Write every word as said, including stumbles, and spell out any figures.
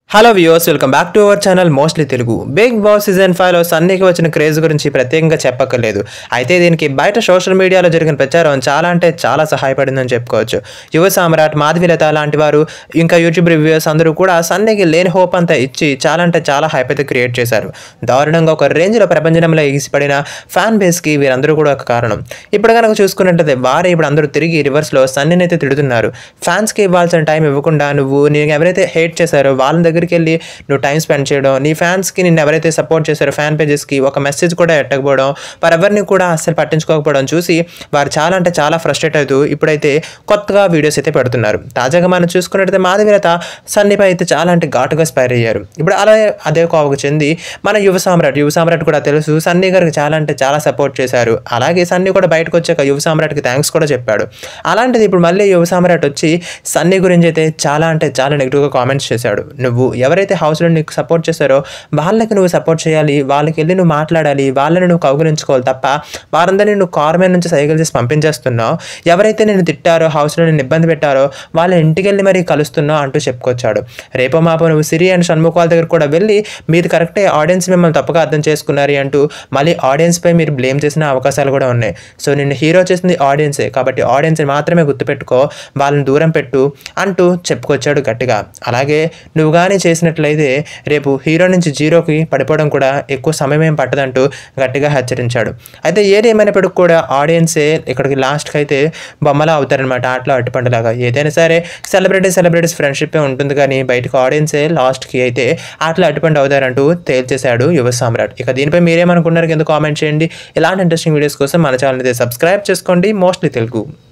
Hello viewers, welcome back to our channel mostly Telugu. Bigg Boss season five లో సన్నీకి వచ్చిన craze గురించి ప్రత్యేకంగా చెప్పక్కర్లేదు. అయితే దీనికి బయట సోషల్ మీడియాలో జరిగిన ప్రచారం చాలా అంటే చాలా సహాయపడిందని చెప్పుకోవచ్చు. యువ సామ్రాట్, మాధవిలత లాంటి వారు ఇంకా యూట్యూబ్ రివ్యూవర్స్ అందరూ కూడా సన్నీకి లేని హోప్ అంతా ఇచ్చి చాలా అంటే చాలా హైప్ అయితే క్రియేట్ చేశారు. దారుణంగా ఒక రేంజ్లో ప్రపంచంలో ఎగిసిపడిన ఫ్యాన్ బేస్కి వీరందరూ కూడా ఒక కారణం. ఇప్పుడు కనుక చూసుకున్నట్లయితే వారే ఇప్పుడు అందరూ తిరిగి రివర్స్లో సన్నీని అయితే తిడుతున్నారు. ఫ్యాన్స్కి ఇవ్వాల్సిన టైం ఇవ్వకుండా నువ్వు నేను ఎవరైతే హేట్ చేశారో వాళ్ళ దగ్గరికి వెళ్ళి నువ్వు టైం స్పెండ్ చేయడం, నీ ఫ్యాన్స్కి నిన్ను ఎవరైతే సపోర్ట్ చేశారో ఫ్యాన్ పేజెస్కి ఒక మెసేజ్ కూడా ఎట్టకపోవడం, వారెవరిని కూడా అస్సలు పట్టించుకోకపోవడం చూసి వారు చాలా అంటే చాలా ఫ్రస్ట్రేట్ అవుతూ ఇప్పుడైతే కొత్తగా వీడియోస్ అయితే పెడుతున్నారు. తాజాగా మనం చూసుకున్నట్లయితే మాధవిలత సన్నీపై అయితే చాలా అంటే ఘాటుగా స్పైర్ అయ్యారు. ఇప్పుడు అలా అదే కోవకు చెంది మన యువ సామ్రాట్ యువ సామ్రాట్ కూడా తెలుసు సన్నీ గారికి చాలా అంటే చాలా సపోర్ట్ చేశారు. అలాగే సన్నీ కూడా బయటకు వచ్చాక యువ సామ్రాట్కి థ్యాంక్స్ కూడా చెప్పాడు. అలాంటిది ఇప్పుడు మళ్ళీ యువ సామ్రాట్ వచ్చి సన్నీ గురించి అయితే చాలా అంటే చాలా నెగిటివ్గా కామెంట్స్ చేశాడు. నువ్వు ఎవరైతే హౌస్లో నీకు సపోర్ట్ చేశారో వాళ్ళకి నువ్వు సపోర్ట్ చేయాలి, వాళ్ళకి వెళ్ళి నువ్వు మాట్లాడాలి, వాళ్ళని నువ్వు కౌగులించుకోవాలి తప్ప వారందరినీ నువ్వు కార్ మీద నుంచి సైకిల్ చేసి పంపించేస్తున్నావు. ఎవరైతే నేను తిట్టారో హౌస్లో నేను ఇబ్బంది పెట్టారో వాళ్ళ ఇంటికి వెళ్ళి మరీ కలుస్తున్నావు అంటూ చెప్పుకొచ్చాడు. రేపో మాపో నువ్వు సిరి అండ్ షణ్ముఖ్ వాళ్ళ దగ్గర కూడా వెళ్ళి మీది కరెక్టే, ఆడియన్స్ మిమ్మల్ని తప్పుగా అర్థం చేసుకున్నారు అంటూ మళ్ళీ ఆడియన్స్పై మీరు బ్లేమ్ చేసిన అవకాశాలు కూడా ఉన్నాయి. సో నిన్ను హీరో చేసింది ఆడియన్సే కాబట్టి ఆడియన్స్ని మాత్రమే గుర్తుపెట్టుకో, వాళ్ళని దూరం పెట్టు అంటూ చెప్పుకొచ్చాడు గట్టిగా. అలాగే నువ్వు కానీ చేసినట్లయితే రేపు హీరో నుంచి జీరోకి పడిపోవడం కూడా ఎక్కువ సమయం ఏం పట్టదంటూ గట్టిగా హెచ్చరించాడు. అయితే ఏది ఏమైనప్పటికీ కూడా ఆడియన్సే ఇక్కడికి లాస్ట్కి అయితే బొమ్మలా అవుతారనమాట, ఆటలో అట్టుపండులాగా. ఏదైనా సరే సెలబ్రిటీ సెలబ్రిటీస్ ఫ్రెండ్షిప్ ఉంటుంది కానీ బయటకు ఆడియన్సే లాస్ట్కి అయితే ఆటలో అట్టుపండు అవుతారంటూ తేల్చేశాడు యువ సామ్రాట్. ఇక దీనిపై మీరేమనుకున్నారు కింద కామెంట్ చేయండి. ఇలాంటి ఇంట్రెస్టింగ్ వీడియోస్ కోసం మన ఛానల్ అయితే సబ్స్క్రైబ్ చేసుకోండి మోస్ట్లీ తెలుగు.